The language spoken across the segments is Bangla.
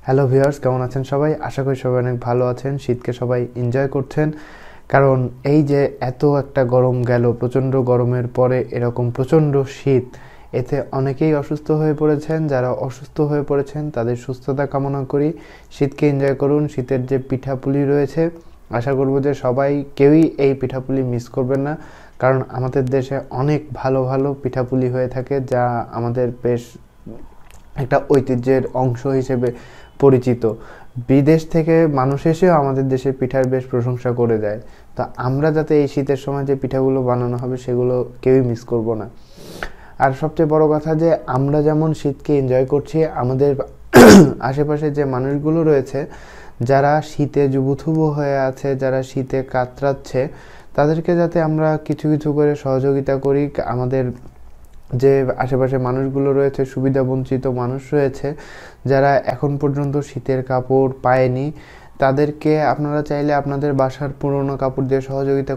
হ্যালো ভিউয়ার্স, কেমন আছেন সবাই? আশা করি সবাই অনেক ভালো আছেন। শীতকে সবাই এনজয় করছেন, কারণ এই যে এত একটা গরম গেল, প্রচণ্ড গরমের পরে এরকম প্রচণ্ড শীত, এতে অনেকেই অসুস্থ হয়ে পড়েছেন। যারা অসুস্থ হয়ে পড়েছেন তাদের সুস্থতা কামনা করি। শীতকে এনজয় করুন। শীতের যে পিঠাপুলি রয়েছে, আশা করব যে সবাই কেউই এই পিঠাপুলি মিস করবেন না, কারণ আমাদের দেশে অনেক ভালো ভালো পিঠাপুলি হয়ে থাকে, যা আমাদের বেশ একটা ঐতিহ্যের অংশ হিসেবে পরিচিত। বিদেশ থেকে মানুষ এসেও আমাদের দেশের পিঠার বেশ প্রশংসা করে যায়। তো আমরা যাতে এই শীতের সময় যে পিঠাগুলো বানানো হবে সেগুলো কেউই মিস করব না। আর সবচেয়ে বড় কথা যে আমরা যেমন শীতকে এনজয় করছি, আমাদের আশেপাশে যে মানুষগুলো রয়েছে যারা শীতে জুবুথুবু হয়ে আছে, যারা শীতে কাতরাচ্ছে, তাদেরকে যাতে আমরা কিছু কিছু করে সহযোগিতা করি। আমাদের যে আশেপাশে মানুষগুলো রয়েছে, সুবিধা বঞ্চিত মানুষ রয়েছে, যারা এখন পর্যন্ত শীতের কাপড় পায়নি, তাদেরকে আপনারা চাইলে আপনাদের বাসার পুরনো কাপড় দিয়ে সহযোগিতা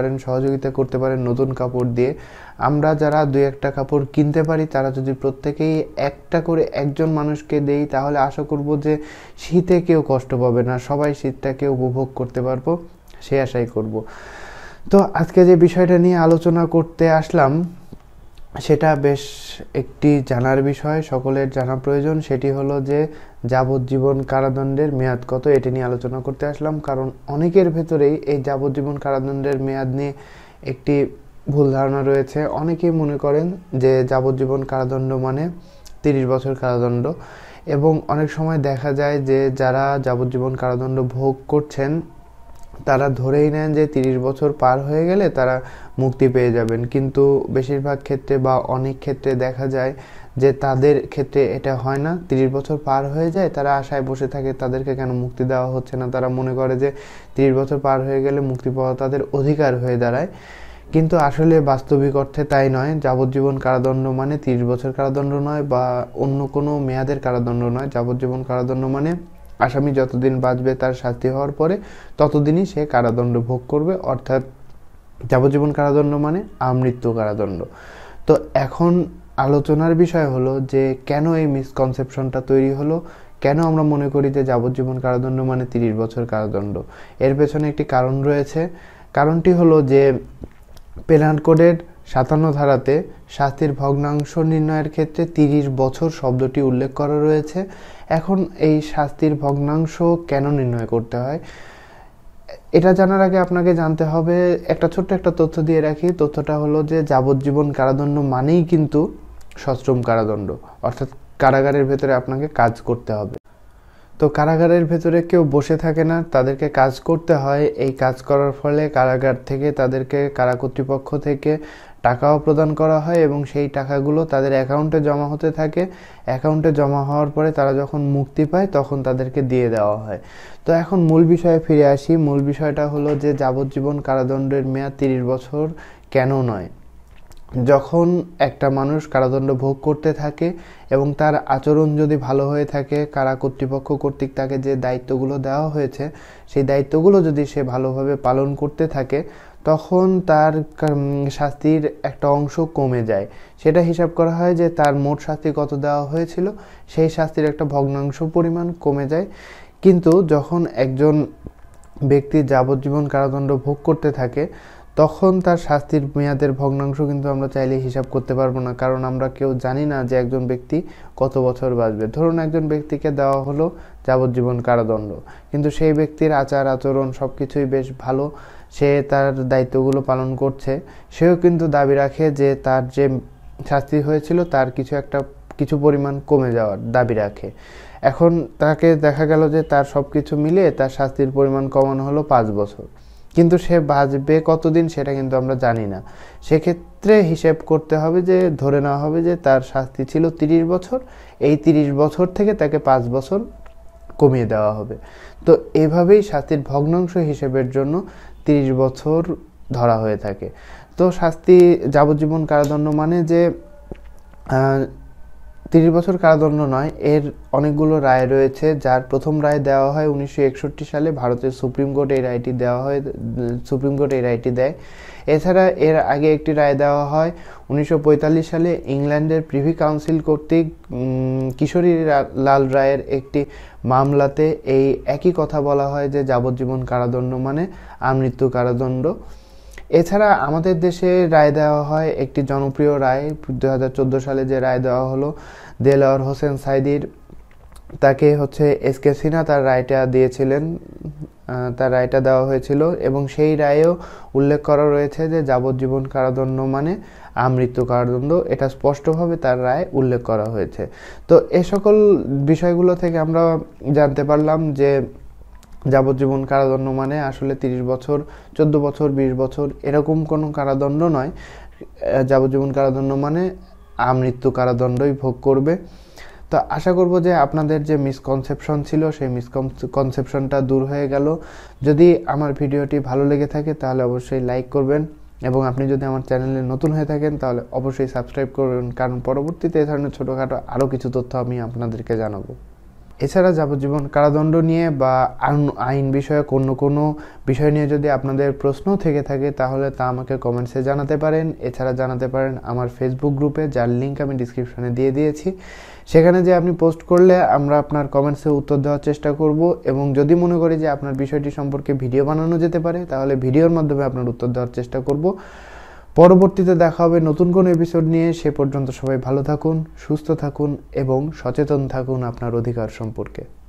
করতে পারেন নতুন কাপড় দিয়ে। আমরা যারা দুই একটা কাপড় কিনতে পারি, তারা যদি প্রত্যেকেই একটা করে একজন মানুষকে দেই, তাহলে আশা করব যে শীতে কেউ কষ্ট পাবে না, সবাই শীতটাকে উপভোগ করতে পারবো, সে আশাই করব। তো আজকে যে বিষয়টা নিয়ে আলোচনা করতে আসলাম, সেটা বেশ একটি জানার বিষয়, সকলের জানা প্রয়োজন। সেটি হলো যে যাবজ্জীবন কারাদণ্ডের মেয়াদ কত, এটি নিয়ে আলোচনা করতে আসলাম। কারণ অনেকের ভেতরেই এই যাবজ্জীবন কারাদণ্ডের মেয়াদ নিয়ে একটি ভুল ধারণা রয়েছে। অনেকেই মনে করেন যে যাবজ্জীবন কারাদণ্ড মানে 30 বছর কারাদণ্ড, এবং অনেক সময় দেখা যায় যে যারা যাবজ্জীবন কারাদণ্ড ভোগ করছেন তারা ধরেই নেন যে 30 বছর পার হয়ে গেলে তারা মুক্তি পেয়ে যাবেন। কিন্তু বেশিরভাগ ক্ষেত্রে বা অনেক ক্ষেত্রে দেখা যায় যে তাদের ক্ষেত্রে এটা হয় না। 30 বছর পার হয়ে যায়, তারা আশায় বসে থাকে তাদেরকে কেন মুক্তি দেওয়া হচ্ছে না। তারা মনে করে যে 30 বছর পার হয়ে গেলে মুক্তি পাওয়া তাদের অধিকার হয়ে দাঁড়ায়, কিন্তু আসলে বাস্তবিক অর্থে তাই নয়। যাবজ্জীবন কারাদণ্ড মানে 30 বছর কারাদণ্ড নয়, বা অন্য কোনো মেয়াদের কারাদণ্ড নয়। যাবজ্জীবন কারাদণ্ড মানে আসামি যতদিন বাঁচবে তার শাস্তি হওয়ার পরে ততদিনই সে কারাদণ্ড ভোগ করবে, অর্থাৎ যাবজ্জীবন কারাদণ্ড মানে আমৃত্যু কারাদণ্ড। তো এখন আলোচনার বিষয় হলো যে কেন এই মিসকনসেপশনটা তৈরি হলো, কেন আমরা মনে করি যে যাবজ্জীবন কারাদণ্ড মানে 30 বছর কারাদণ্ড। এর পেছনে একটি কারণ রয়েছে। কারণটি হলো যে পেনাল কোডের 57 ধারাতে শাস্তির ভগ্নাংশ নির্ণয়ের ক্ষেত্রে 30 বছর শব্দটি উল্লেখ করা রয়েছে। এখন এই শাস্তির ভগ্নাংশ কেন নির্ণয় করতে হয়, এটা জানার আগে আপনাকে জানতে হবে, একটা ছোট্ট একটা তথ্য দিয়ে রাখি। তথ্যটা হলো যে যাবজ্জীবন কারাদণ্ড মানেই কিন্তু সশ্রম কারাদণ্ড, অর্থাৎ কারাগারের ভেতরে আপনাকে কাজ করতে হবে। তো কারাগারের ভেতরে কেউ বসে থাকে না, তাদেরকে কাজ করতে হয়। এই কাজ করার ফলে কারাগার থেকে তাদেরকে কারা কর্তৃপক্ষ থেকে টাকাও প্রদান করা হয়, এবং সেই টাকাগুলো তাদের অ্যাকাউন্টে জমা হতে থাকে। অ্যাকাউন্টে জমা হওয়ার পরে তারা যখন মুক্তি পায় তখন তাদেরকে দিয়ে দেওয়া হয়। তো এখন মূল বিষয়ে ফিরে আসি। মূল বিষয়টা হলো যে যাবজ্জীবন কারাদণ্ডের মেয়াদ 30 বছর কেন নয়। যখন একটা মানুষ কারাদণ্ড ভোগ করতে থাকে এবং তার আচরণ যদি ভালো হয়ে থাকে, কারা কর্তৃপক্ষ কর্তৃক তাকে যে দায়িত্বগুলো দেওয়া হয়েছে সেই দায়িত্বগুলো যদি সে ভালোভাবে পালন করতে থাকে, তখন তার শাস্তির একটা অংশ কমে যায়। সেটা হিসাব করা হয় যে তার মোট শাস্তি কত দেওয়া হয়েছিল, সেই শাস্তির একটা ভগ্নাংশ পরিমাণ কমে যায়। কিন্তু যখন একজন ব্যক্তি যাবজ্জীবন কারাদণ্ড ভোগ করতে থাকে, তখন তার শাস্তির মেয়াদের ভগ্নাংশ কিন্তু আমরা চাইলে হিসাব করতে পারবো না, কারণ আমরা কেউ জানি না যে একজন ব্যক্তি কত বছর বাঁচবে। ধরুন একজন ব্যক্তিকে দেওয়া হলো যাবজ্জীবন কারাদণ্ড, কিন্তু সেই ব্যক্তির আচার আচরণ সব কিছুই বেশ ভালো, সে তার দায়িত্বগুলো পালন করছে, সেও কিন্তু দাবি রাখে যে তার যে শাস্তি হয়েছিল তার কিছু পরিমাণ কমে যাওয়ার দাবি রাখে। এখন তাকে দেখা গেল যে তার সব কিছু মিলিয়ে তার শাস্তির পরিমাণ কমানো হলো 5 বছর, কিন্তু সে বাঁচবে কতদিন সেটা কিন্তু আমরা জানি না। সেক্ষেত্রে হিসেব করতে হবে, যে ধরে নেওয়া হবে যে তার শাস্তি ছিল 30 বছর, এই 30 বছর থেকে তাকে 5 বছর কমিয়ে দেওয়া হবে। তো এভাবেই শাস্তির ভগ্নাংশ হিসেবের জন্য 30 বছর ধরা হয়ে থাকে। তো যাবজ্জীবন কারাদণ্ড মানে যে 30 বছর কারাদণ্ড নয়, এর অনেকগুলো রায় রয়েছে। যার প্রথম রায় দেওয়া হয় 1961 সালে, ভারতের সুপ্রিম কোর্ট এই রায়টি দেয়। এছাড়া এর আগে একটি রায় দেওয়া হয় 1945 সালে ইংল্যান্ডের প্রিভি কাউন্সিল কর্তৃক কিশোরী লাল রায়ের একটি মামলাতে এই একই কথা বলা হয় যে যাবজ্জীবন কারাদণ্ড মানে আমৃত্যু কারাদণ্ড। এছাড়া আমাদের দেশে রায় দেওয়া হয় একটি জনপ্রিয় রায় 2014 সালে যে রায় দেওয়া হলো দেলোয়ার হোসেন সাইদির, তাকে এসকে সিনহা তার রায়টা দিয়েছিলেন, তার রায়টা দেওয়া হয়েছিল এবং সেই রায়েও উল্লেখ করা রয়েছে যে যাবজ্জীবন কারাদণ্ড মানে আমৃত্যু কারাদণ্ড, এটা স্পষ্টভাবে তার রায় উল্লেখ করা হয়েছে। তো এ সকল বিষয়গুলো থেকে আমরা জানতে পারলাম যে যাবজ্জীবন কারাদণ্ড মানে আসলে 30 বছর, 14 বছর, 20 বছর এরকম কোনো কারাদণ্ড নয়। যাবজ্জীবন কারাদণ্ড মানে আমৃত্যু কারাদণ্ডই ভোগ করবে। তো আশা করব যে আপনাদের যে মিসকনসেপশন ছিল সেই মিসকনসেপশনটা দূর হয়ে গেল। যদি আমার ভিডিওটি ভালো লেগে থাকে তাহলে অবশ্যই লাইক করবেন এবং আপনি যদি আমার চ্যানেলে নতুন হয়ে থাকেন তাহলে অবশ্যই সাবস্ক্রাইব করবেন, কারণ পরবর্তীতে এই ধরনের ছোটোখাটো আরও কিছু তথ্য আমি আপনাদেরকে জানাবো। এছাড়া যাবজ্জীবন কারাদণ্ড নিয়ে বা আইন বিষয়ক অন্য কোনো বিষয় নিয়ে যদি আপনাদের প্রশ্ন থেকে থাকে তাহলে তা আমাকে কমেন্টসে জানাতে পারেন। এছাড়া জানাতে পারেন আমার ফেসবুক গ্রুপে, যার লিঙ্ক আমি ডিসক্রিপশনে দিয়ে দিয়েছি। সেখানে যে আপনি পোস্ট করলে আমরা আপনার কমেন্টসে উত্তর দেওয়ার চেষ্টা করব এবং যদি মনে করি যে আপনার বিষয়টি সম্পর্কে ভিডিও বানানো যেতে পারে তাহলে ভিডিওর মাধ্যমে আপনার উত্তর দেওয়ার চেষ্টা করব। পরবর্তীতে দেখা হবে নতুন কোনো এপিসোড নিয়ে। সে পর্যন্ত সবাই ভালো থাকুন, সুস্থ থাকুন এবং সচেতন থাকুন আপনার অধিকার সম্পর্কে।